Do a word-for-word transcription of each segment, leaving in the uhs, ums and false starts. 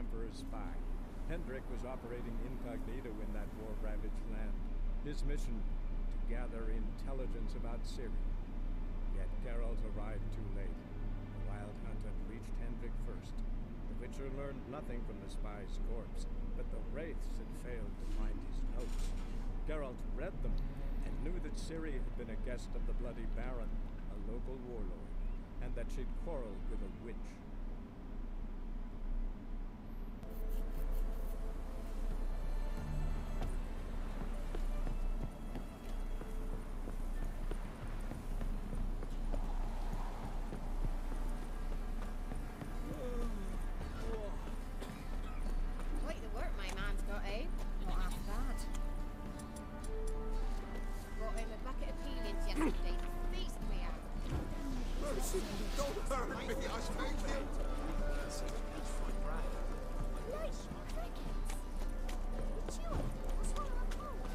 Emperor's spy. Hendrik was operating incognito in that war-ravaged land. His mission, to gather intelligence about Ciri. Yet Geralt arrived too late. The Wild Hunt had reached Hendrik first. The Witcher learned nothing from the spy's corpse, but the Wraiths had failed to find his notes. Geralt read them, and knew that Ciri had been a guest of the Bloody Baron, a local warlord, and that she'd quarreled with a witch. Quite the work my man's got, eh? Not half bad. Got him a bucket of peelings yesterday. Feast me out. Mercy, don't hurt me, I beg you. Like crickets. It's you. What's wrong with the phone?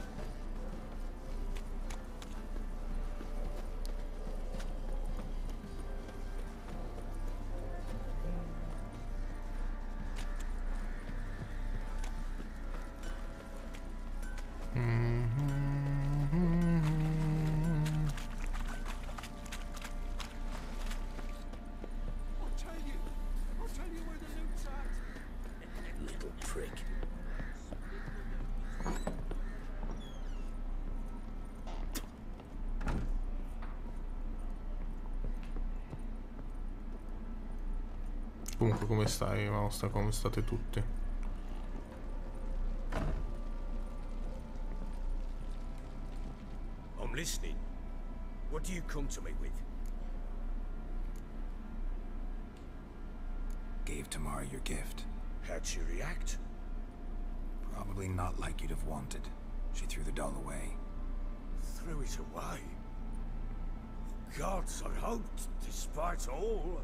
I'll tell you. I'll tell you where the loot's at. Little prick. Comunque come stai, Mausta? Come state tutti? I'm listening. What do you come to me with? Gave Tamara your gift. How'd she react? Probably not like you'd have wanted. She threw the doll away. Threw it away. Gods, I hoped, despite all.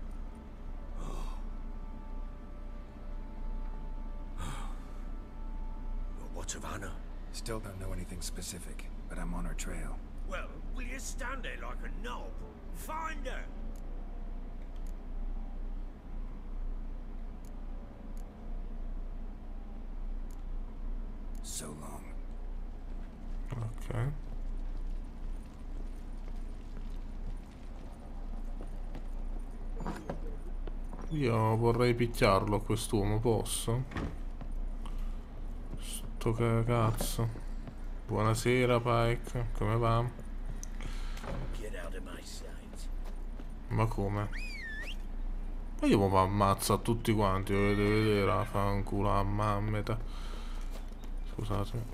Well, what of Anna? Still don't know anything specific, but I'm on her trail. Well, will you stand there like a knob? Find her! So long. Ok. Io vorrei picchiarlo quest'uomo, posso? Sto che cazzo. Buonasera Pike, come va? Get out of my sight. Ma come? Ma io mi ammazzo a tutti quanti, dovete vedere, a fanculo a mammeta. Scusate.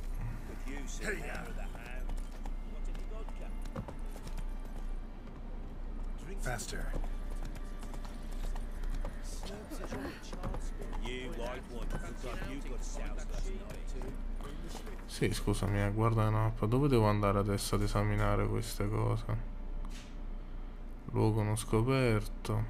Faster. Sì, scusami, eh, guarda la mappa. Dove devo andare adesso ad esaminare queste cose? Luogo non scoperto.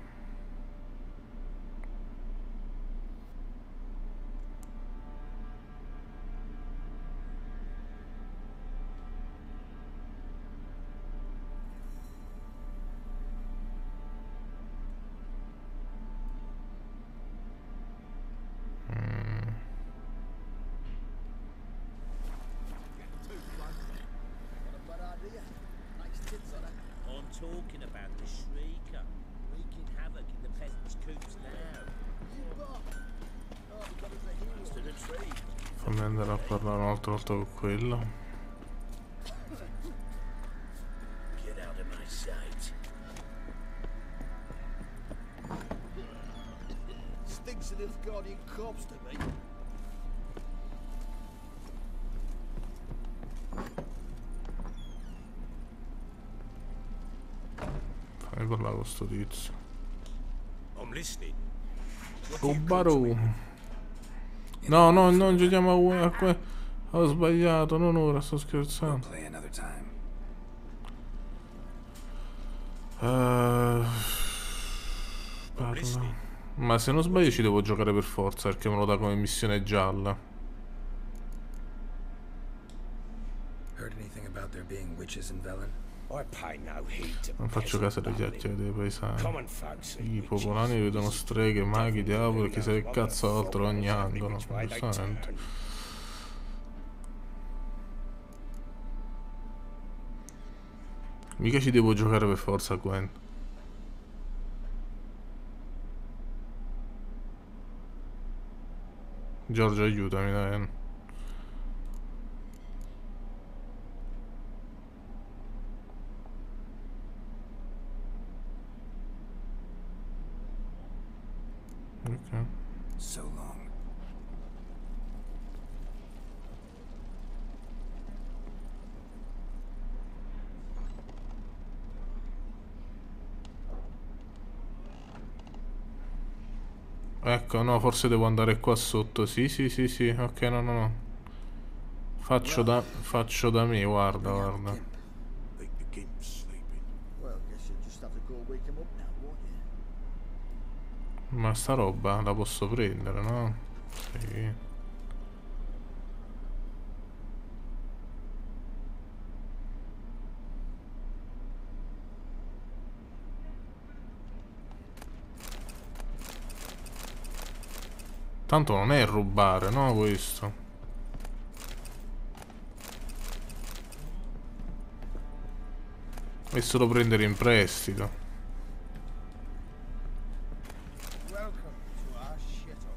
I'm talking about the Shrieker, wreaking havoc in the peasants' coops now. To the tree. Fammi andare a parlare un'altra volta con quello. Get out of my sight. Stinks of Nilfgaardian corpse to me. Fammi parlare con sto tizio. I'm listening. What do Oh you come to Baru. me with? No, no, non giochiamo a que... Ho sbagliato, non ora, sto We'll scherzando. play another time. Uh, parla. Ma se non sbaglio ci devo giocare per forza perché me lo dà come missione gialla. Heard anything about there being witches in Velen? I pay no heed to Non faccio caso alle peasant chiacchiere babbling. dei paesani. Common folk see I witches, popolani vedono streghe, maghi, diavoli, chissà che cazzo altro ogni exactly angolo. which way they Giustamente. turn. Mica ci devo giocare per forza, Gwen. Giorgio, aiutami, dai. Ok. So long. Ecco, no, forse devo andare qua sotto. Sì, sì, sì, sì. Ok, no, no, no. Faccio da, faccio da me, guarda, guarda. Think the gimp's sleeping. Well, guess you'll just have to go wake him up now, won't you? Ma sta roba la posso prendere, no? Sì. Tanto non è rubare, no, questo? È solo prendere in prestito. Welcome to our shithole.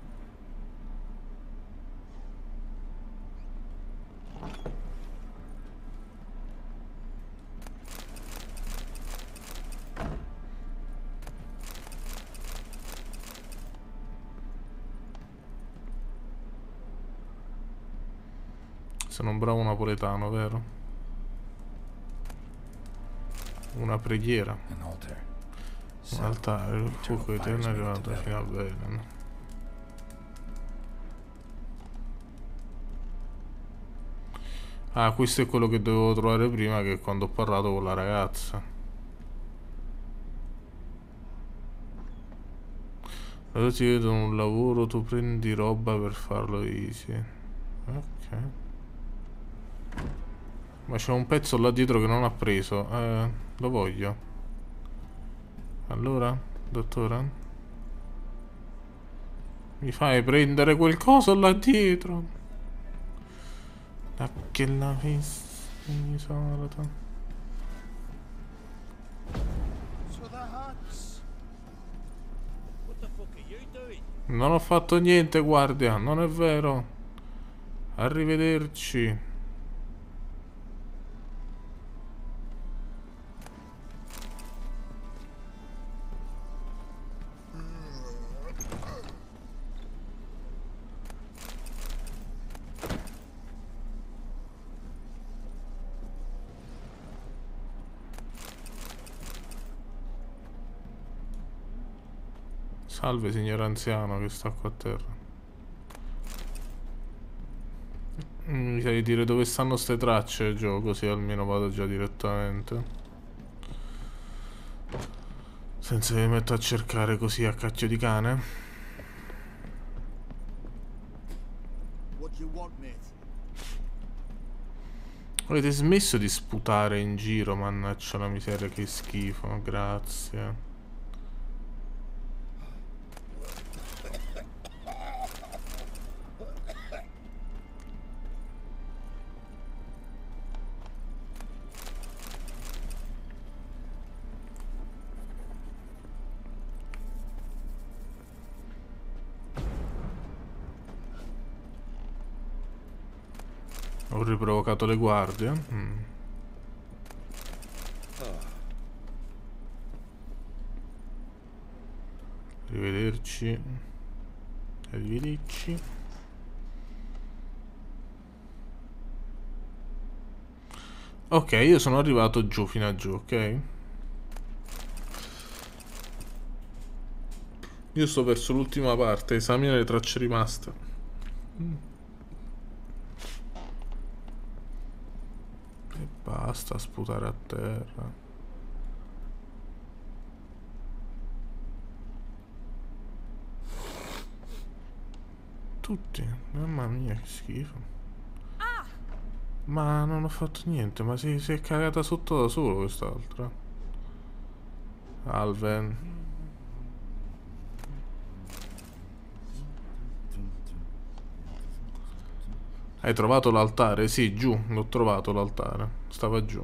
Sono un bravo napoletano, vero? Una preghiera. An altar. Un So, altare, il fuoco eterno è arrivato fino a Velen. Ah, questo è quello che dovevo trovare prima, che quando ho parlato con la ragazza. Allora ti vedo un lavoro, tu prendi roba per farlo easy. Ok. Ma c'è un pezzo là dietro che non ha preso. Eh, lo voglio. Allora, dottore? Mi fai prendere quel coso là dietro? Da che la vista mi solita. So the huts. What the fuck are you doing? Non ho fatto niente, guardia, non è vero. Arrivederci. Salve signor anziano che sta qua a terra. Mi sai dire dove stanno ste tracce, Gio, così almeno vado già direttamente. Senza che mi metto a cercare così a cacchio di cane. What do you want, mate? Avete smesso di sputare in giro, mannaggia la miseria, che schifo, grazie. Ho riprovocato le guardie. Mm. Arrivederci. Arrivederci. Ok, io sono arrivato giù fino a giù, ok? Io sto verso l'ultima parte, esamina le tracce rimaste. Mm. E basta sputare a terra. Tutti, mamma mia che schifo. Ma non ho fatto niente, ma si, si è cagata sotto da solo quest'altra. Alven. Hai trovato l'altare? Sì, giù, l'ho trovato l'altare. Stava giù.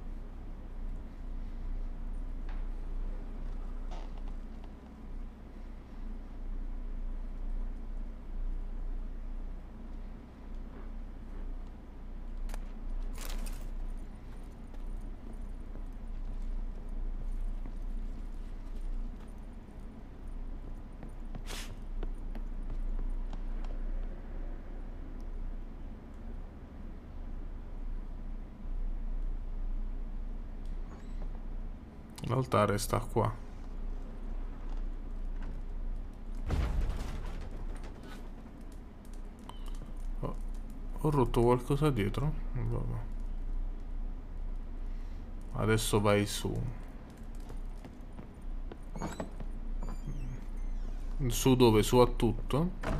L'altare sta qua. Oh, ho rotto qualcosa dietro? Vabbè. Adesso vai su. Su dove? Su a tutto?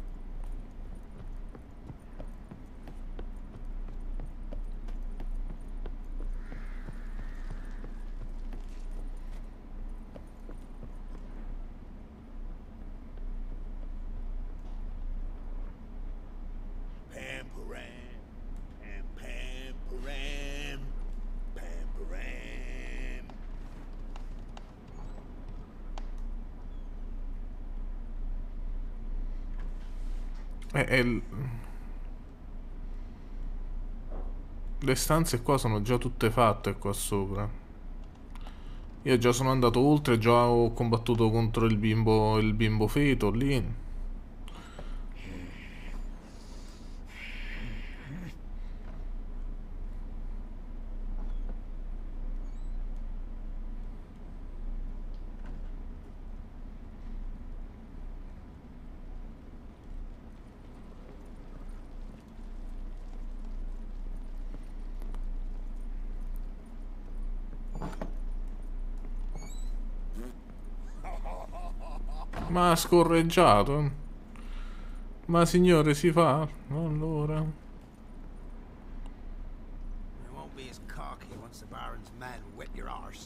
Pam-param, pam-pam-param, pam-param. Eh, è il- Le stanze qua sono già tutte fatte qua sopra. Io già sono andato oltre, già ho combattuto contro il bimbo, il bimbo feto lì. Ma ha scorreggiato? Ma signore, si fa? Allora. It won't be as cocky once the Baron's men whip your arse.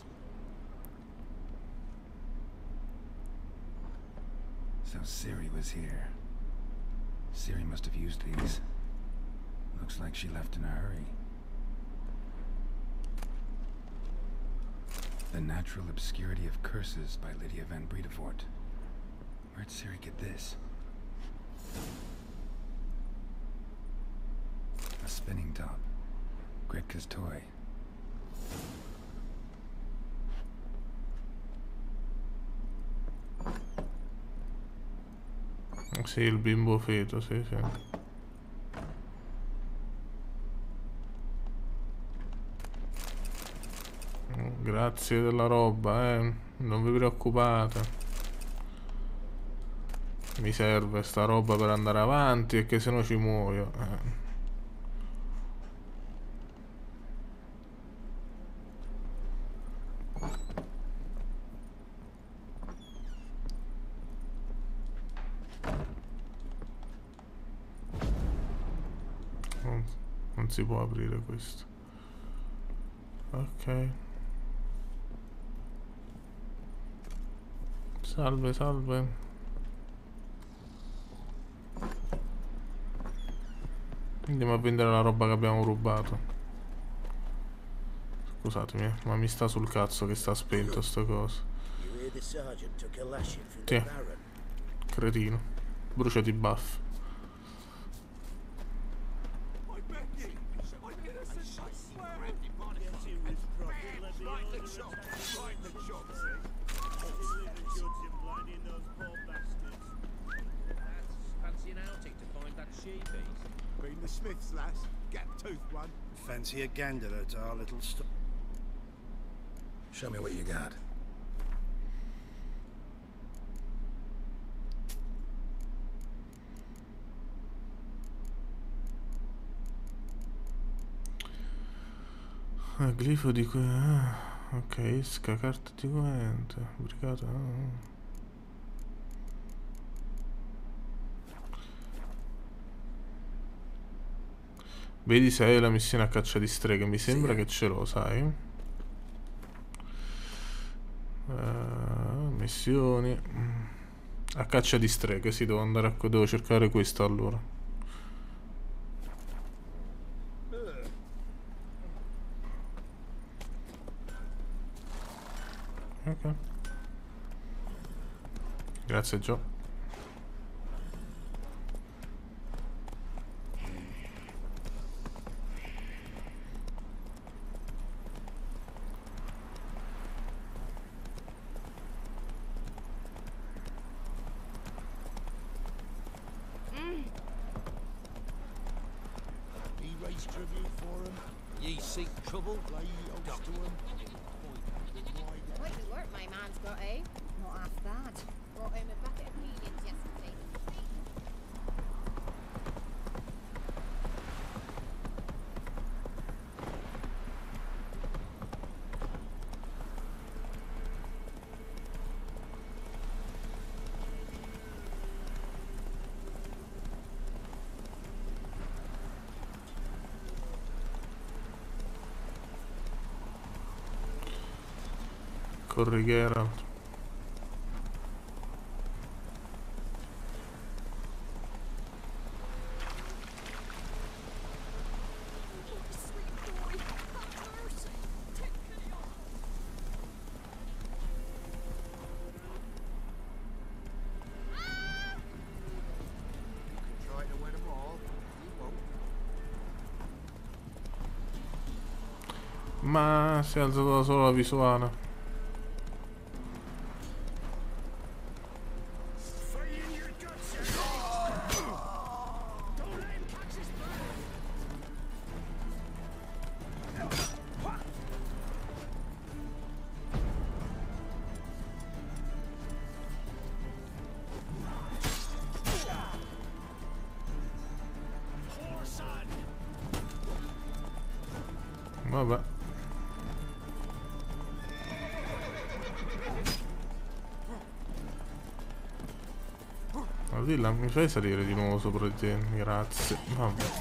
So Ciri was here. Ciri must have used these. Looks like she left in a hurry. The Natural Obscurity of Curses by Lydia van Bredevoort. Where'd Ciri get this? A spinning top. Gretka's toy. Sì, il bimbo feto, sì, sì. Grazie della roba, eh. Non vi preoccupate. Mi serve sta roba per andare avanti, e che se no ci muoio. Eh. Non, non si può aprire questo. Ok. Salve, salve. Andiamo a vendere la roba che abbiamo rubato. Scusatemi, ma mi sta sul cazzo che sta spento sta cosa. You hear the sergeant took a lashing from Sì. the Baron. Cretino. Bruciati i buff. I beg you. I'm innocent, I swear. Right in the shop. Right in the shop, Fancy an outing to find that she-beast? Been the Smiths, lass. Gap-toothed one. Fancy a gander at our little store. Show me what you got. Ah, glifo di que... ah, ok, sca carta di guente. Brigata. Ah. Vedi se hai la missione a caccia di streghe. Mi sembra che ce l'ho, sai? Uh, missioni a caccia di streghe. Sì, devo andare a... devo cercare questo allora. Ok. Grazie Joe. He raised tribute for him. Ye seek trouble, lay ye oaths to him. Quite the work my man's got, eh? Not half bad. Brought home a bucket of peanuts yesterday. Corri Geralt. Try to win them all. You won't. Ma si è alzata solo la visuale. Vabbè. Ardilla, mi fai salire di nuovo sopra di te? Grazie. Vabbè.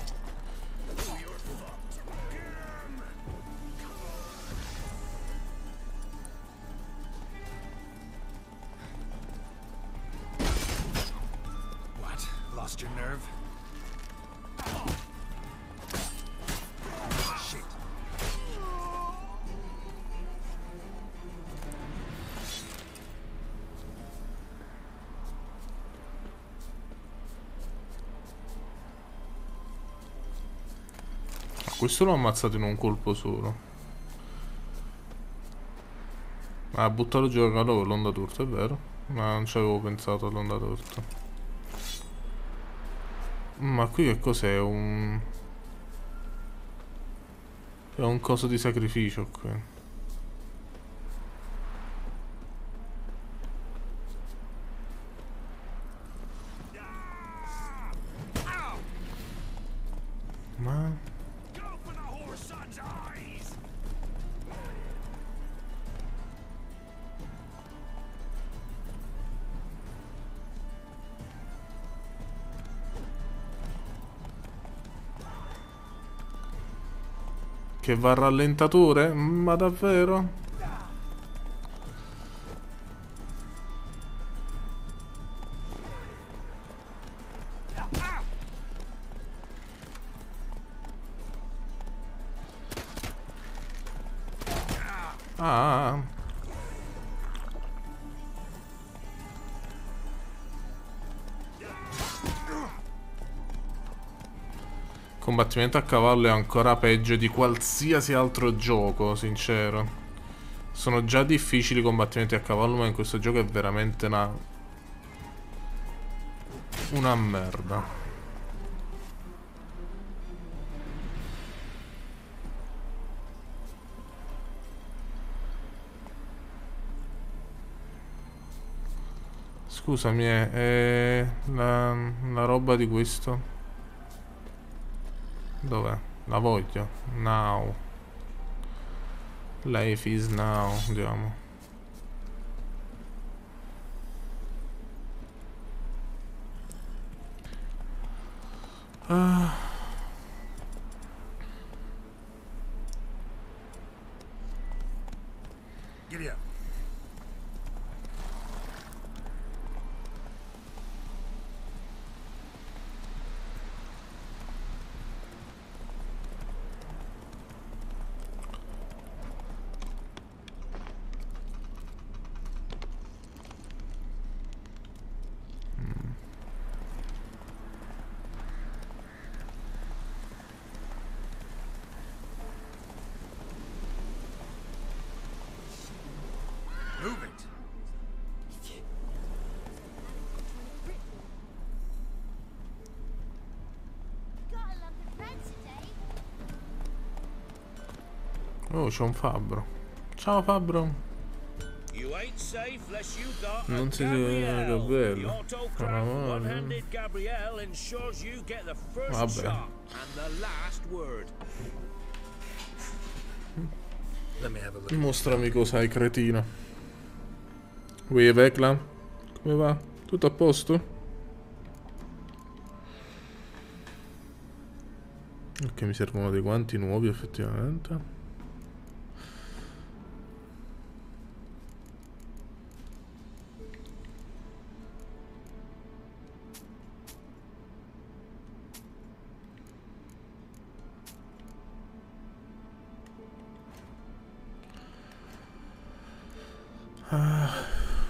What? Lost your nerve? Shit. Questo l'ho ammazzato in un colpo solo. Ah, ha buttato giù la caloca con l'onda d'urto, è vero. Ma non ci avevo pensato all'onda d'urto. Ma qui che cos'è? Un... È un coso di sacrificio qui. Ma... Che va a rallentatore? Ma davvero? Ah. Combattimento a cavallo è ancora peggio di qualsiasi altro gioco, sincero. Sono già difficili i combattimenti a cavallo, ma in questo gioco è veramente una... una merda. Scusami, è, è la, la roba di questo. Dov'è? La voglio. Now. Life is now. Andiamo. Ah. Oh, c'è un fabbro. Ciao fabbro. You ain't safe unless you got Non a si vede Gabrielle. Gabrielle. The autocrat Però, one-handed Gabrielle ensures you get the first Vabbè. shot and the last word. Let me have a look. Mostrami cos'hai, cretino. Ui, Vecla? Come va? Tutto a posto? Ok, mi servono dei guanti nuovi effettivamente. Ah.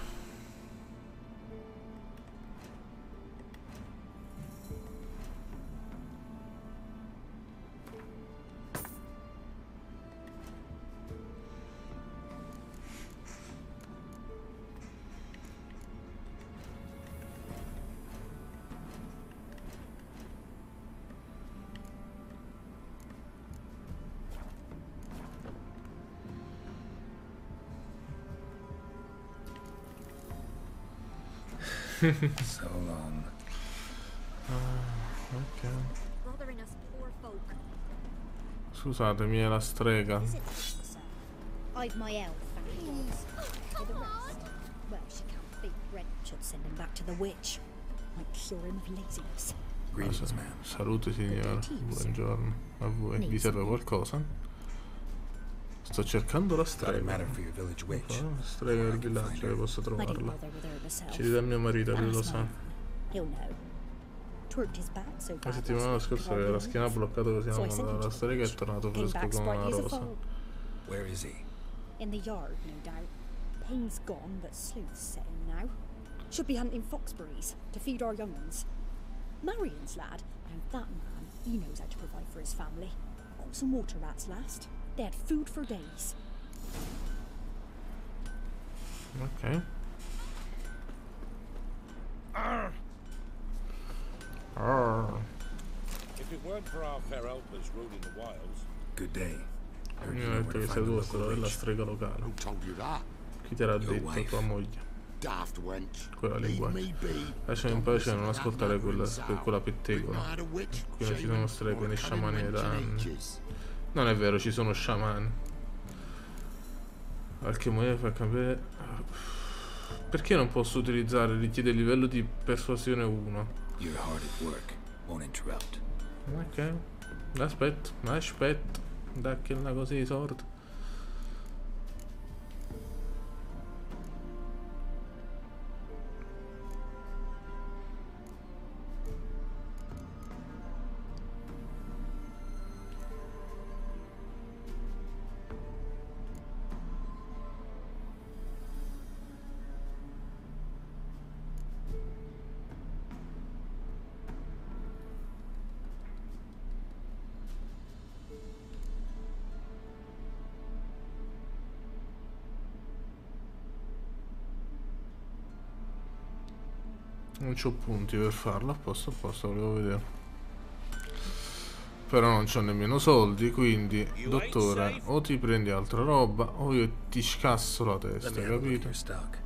So long. Ah, ok. Bothering us poor folk. Scusatemi, è la strega. Is it sir? I've my elf family dogs. With the rest. Well, she can't beat Brent. Should send him back to the witch. Might cure him of laziness. Greetings, ma'am. Salute signora, buongiorno a voi. Vi serve qualcosa? Sto cercando la Got a strega. matter for your village witch. Oh, strega del villaggio, che posso I didn't trovarla. bother with her myself. Ci dà mio marito, lui lo Ask sa. my He'll know. Twerked his back so La bad settimana last week scorsa with aveva la all schiena the bloccata così So I la, sent him la to strega è the tornato Came fresco back come una sprightly as a rosa. foal. Where is he? In the yard, no doubt. Pain's gone, but sleuth's set in now. Should be hunting foxberries to feed our young ones. Marion's lad, and that man, he knows how to provide for his family. Caught some water rats last. They had food for days. Ok. Arr! Arr. If it weren't for our fair helpers ruling the wilds, Good day. Heard Mi you ha know detto where che to sei find tu the la storia local della witch. strega locale. Who told you that? Chi te l'ha Your detto? wife. Tua moglie. Daft wench. Quella Leave lingua. me be. Lasciami in Don't pace e listen non to that ascoltare quella, nattering que- quella sow. pettegola. We've not had a witch, Qui non ci sono shaman, streghe or né cunning sciamani wench da in anni. ages. Non è vero, ci sono sciamani. Qualche moglie fa capire. Perché non posso utilizzare richiede livello di persuasione uno? You're hard at work. Won't interrupt. Ok. Aspetta, aspetta. Da che una cosa di sorda. Non c'ho punti per farlo, a posto, a posto, volevo vedere. Però non c'ho nemmeno soldi, quindi, dottore, o ti prendi altra roba, o io ti scasso la Let testa, me have a look at capito? your stock.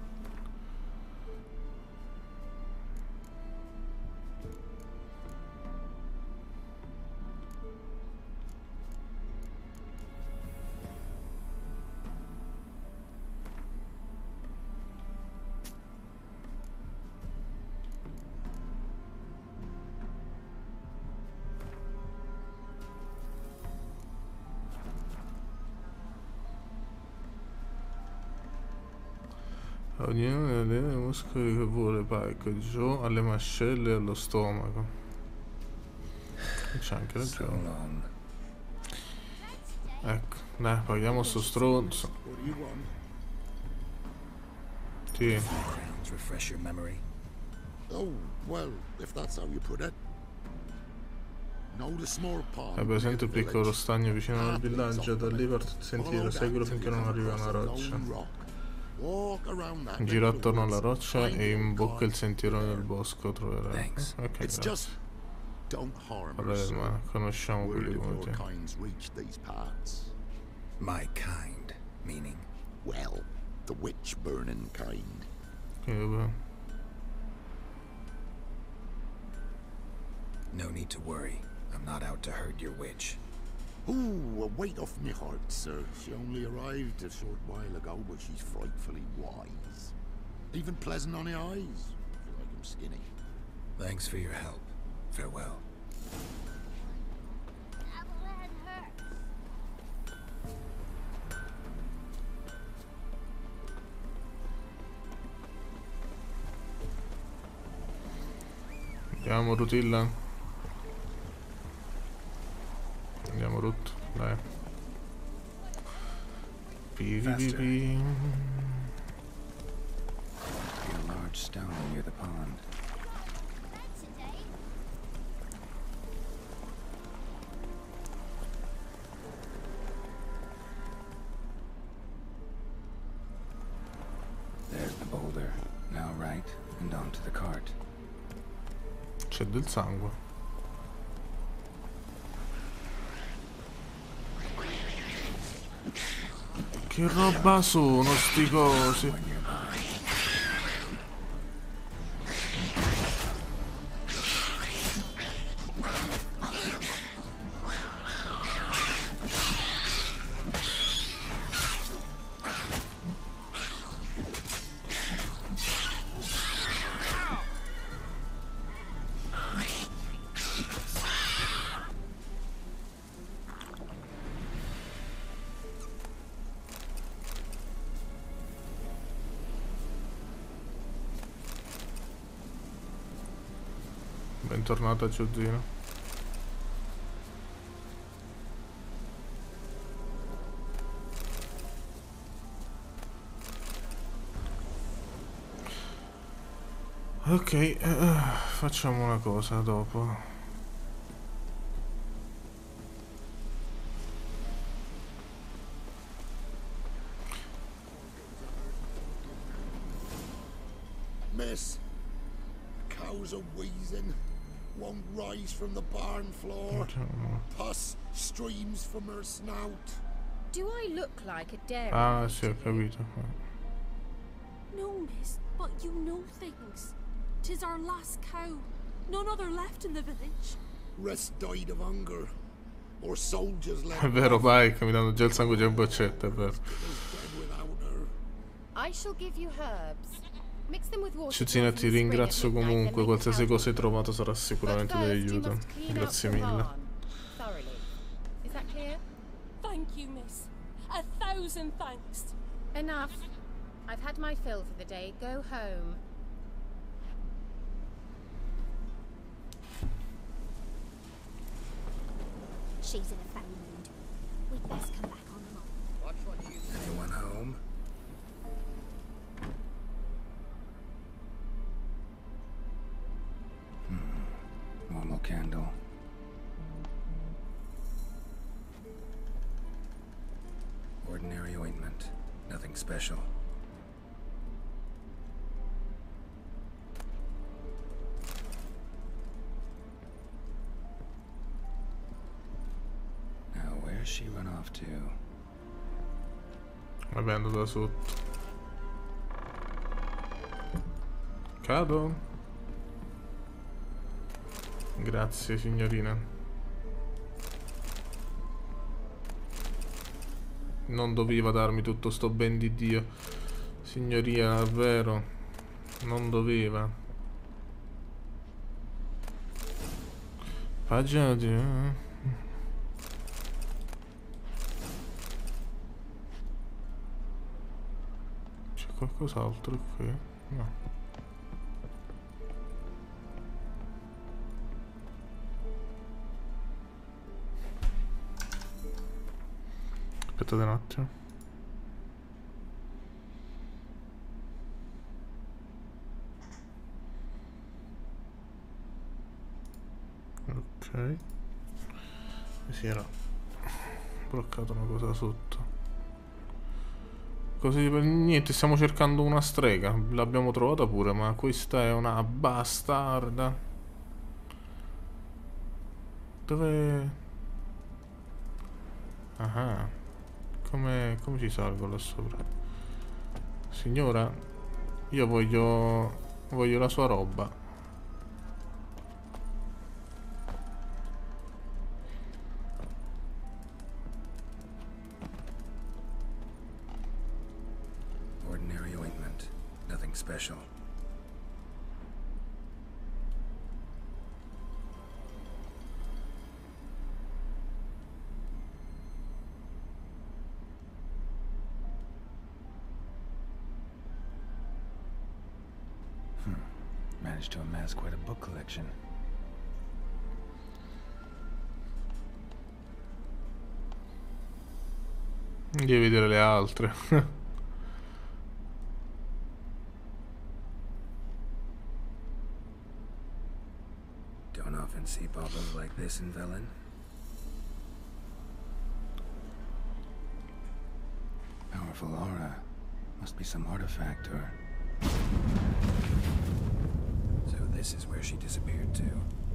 Ognuno dei muscoli che vuole Pike, giù alle mascelle e allo stomaco. C'è anche So ragione. long. Ecco, dai, paghiamo sto stronzo. What do you want? Sì. Crowns refresh your memory. Oh, well, if that's how you put it. Know the small pond. Hai presente il near the piccolo village? stagno vicino al Path leads villaggio? up Da to lì it. parte il sentiero, Follow seguilo that finché till non you arriva a come una across a roccia. lone rock. Walk around that Gira neck of the attorno alla woods, roccia find e your imbocca il card sentiero there. nel bosco, troverai. Thanks. Ok, It's grazie. just don't harm her, Vabbè, sir. ma conosciamo Word quelli of come your te. kind's reached these parts. My kind, meaning? Well, the witch-burning kind. Ok, vabbè. No need to worry. I'm not out to hurt your witch. Ooh, a weight off me heart, sir. She only arrived a short while ago, but she's frightfully wise. Even pleasant on the eyes. I feel like I'm skinny. Thanks for your help. Farewell. Andiamo, Rutilla. Andiamo, Rut. Dai. Pi, pi, pi, pi. See a large stone near the pond. There's the boulder. Now right and onto the cart. C'è del sangue. Che roba sono sti cosi? Bentornata, Giuzzino. Ok, uh, facciamo una cosa dopo. Miss, cows are wheezing. Won't rise from the barn floor. Pus streams from her snout. Do I look like a dairy? Ah, sì, ho capito. No, miss, but you know things. 'Tis our last cow. None other left in the village. Rest died of hunger. Or soldiers left. È vero, vai, che mi danno già il sangue già in boccetta, è vero. I shall give you herbs. Mix them with water. Giuzzina, ti ringrazio comunque. Qualsiasi cosa hai trovato sarà sicuramente di aiuto. Grazie mille. Is that clear? Thank you, miss. A thousand thanks. Enough. I've had my fill for the day. Go home. She's in a foul mood. We'd best come back on home. Watch what you say. Anyone home? Hmm. Normal candle. Ordinary ointment. Nothing special. Now, where's she run off to? Vabbè, è andato da sotto. Cado? Grazie, signorina. Non doveva darmi tutto sto ben di Dio. Signoria, davvero. Non doveva. Pagina di... C'è qualcos'altro qui? No. Aspettate un attimo. Ok. Mi si era bloccato una cosa sotto. Così per niente, stiamo cercando una strega. L'abbiamo trovata pure, ma questa è una bastarda. Dove... Ah. Come, come ci salgo là sopra? Signora, io voglio... voglio la sua roba. Ordinary ointment. Nothing special. Managed to amass quite a book collection. Devi vedere le altre. Don't often see baubles like this in Velen. Powerful aura. Must be some artifact or... So this is where she disappeared to.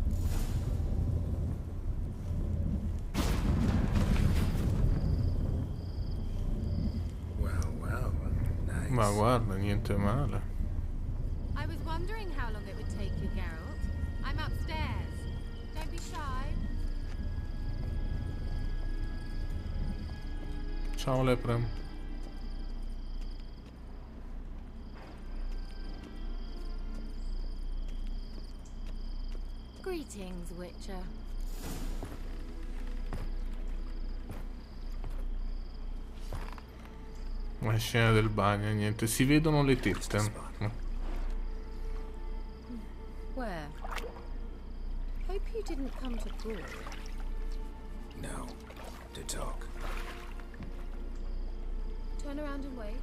Well, well, nice. Ma guarda, niente male. I was wondering how long it would take you, Geralt. I'm upstairs. Don't be shy. Ciao lepre. Greetings, Witcher. La scena del bagno, niente. Si vedono le tette. Where? Hope you didn't come to Broad. No, to talk. Turn around and wait.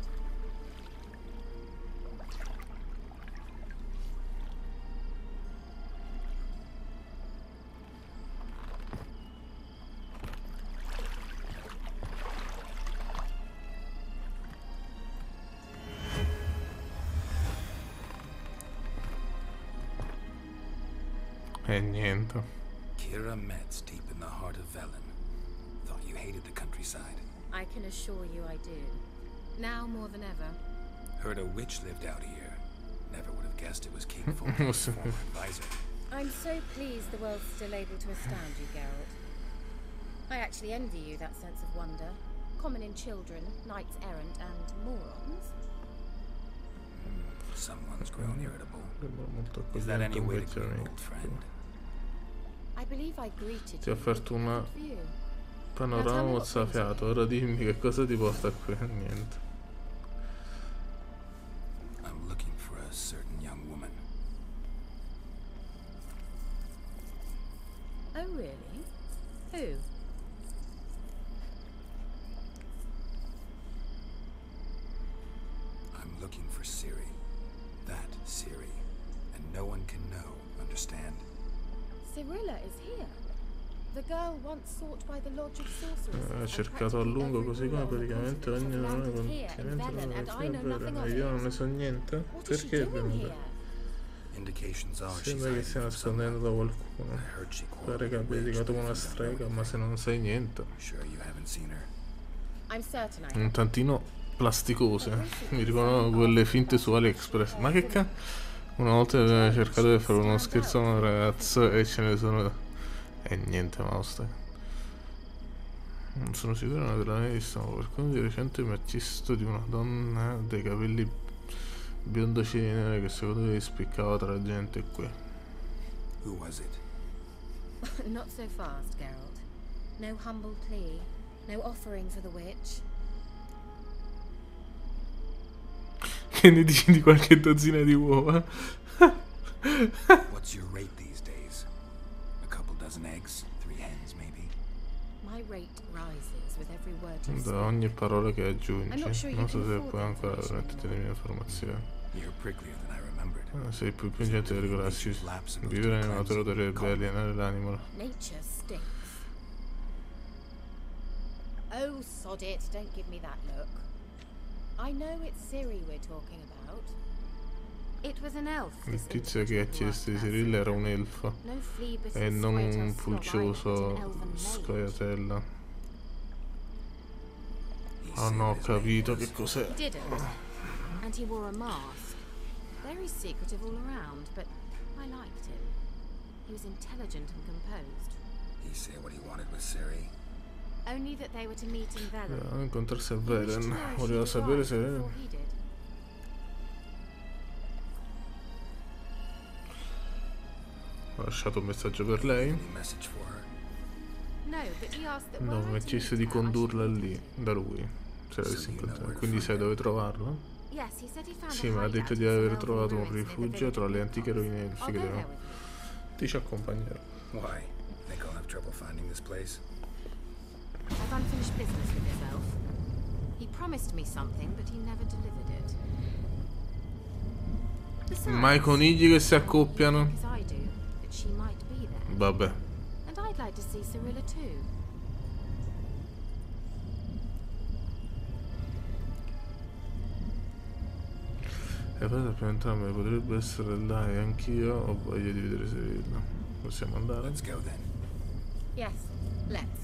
E niente. Kira Metz, deep in the heart of Velen. Thought you hated the countryside. I can assure you I do. Now more than ever. Heard a witch lived out here. Never would have guessed it was King Fulton's former advisor. I'm so pleased the world's still able to withstand you, Geralt. I actually envy you that sense of wonder. Common in children, knights errant, and morons. Mm, someone's grown irritable. Is that any way to greet an old friend? I believe I greeted Ti ho you offerto una with view. panorama mozzafiato, ora dimmi che cosa ti porta qui. Niente. I'm looking for a certain young woman. Oh really? Who? I'm looking for Ciri. That Ciri. And no one can know, understand? Cirilla is here. The girl once sought by the Lodge of Sorcerers. Ha cercato a lungo, così come praticamente ogni nome continente non è vero. Io non ne so niente. Perché è venuta? Sembra che stia nascondendo da qualcuno. Pare che abbia litigato con una strega, ma se non sai niente. Un tantino plasticose. Mi ricordano quelle finte su AliExpress. Ma che cazzo? Una volta avevo cercato di fare uno scherzo a una ragazza e ce ne sono... E niente, mosta. Non sono sicuro di non averla mai vista, ma qualcuno di recente mi ha chiesto di una donna dei capelli biondocini neri che secondo me spiccava tra la gente qui. Who was it? Not so fast, Geralt. No humble plea. No offering for the witch. Che ne dici di qualche dozzina di uova? What's your rate these days? A couple dozen eggs? Three hens, maybe? My rate rises with every word you Da speak. ogni parola che aggiungi. I'm not sure you Non so can se afford puoi that ancora information metterti le mie informazioni. You're pricklier than I remembered. Ah, sei più pungente di ricordarsi. Vivere nella natura dovrebbe alienare l'anima. Nature stinks. Oh, sod it. Don't give me that look. I know it's Ciri we're talking about. It was an elf. Il tizio che ha chiesto di Cirilla era un elfo e non un pulcioso scoiatella. He Ah no, ho capito che cos'è. He didn't. And he wore a mask. Very secretive all around, but I liked him. He was intelligent and composed. He say what he wanted with Ciri? Only that they were to meet in Velen. Doveva incontrarsi a Velen. He wished to know if Voleva she sapere was se... before he did. Ho lasciato un messaggio per lei. Any message for her? No, but he asked that No, were I mi ha to chiesto meet di her, I should condurla meet lì, him. da lui. Se l'avessi incontrato. Quindi sai dove trovarla? Yes, he said he found Sì, a mi ha hideout detto in di some aver elven trovato un ruins near the rifugio village tra of le antiche Newcastle. rovine I'll elfiche. go there Della... with you. Ti ci accompagnerò. Why? Think I'll have trouble finding this place? I've unfinished business with this elf. He promised me something, but he never delivered it. Besides, Ma i conigli che si accoppiano? because I do that she might be there. Vabbè. And I'd like to see Cirilla too. E poi sappiamo entrambi, potrebbe essere là e anch'io ho voglia di vedere Cirilla. Possiamo andare? Let's go then. Yes, let's.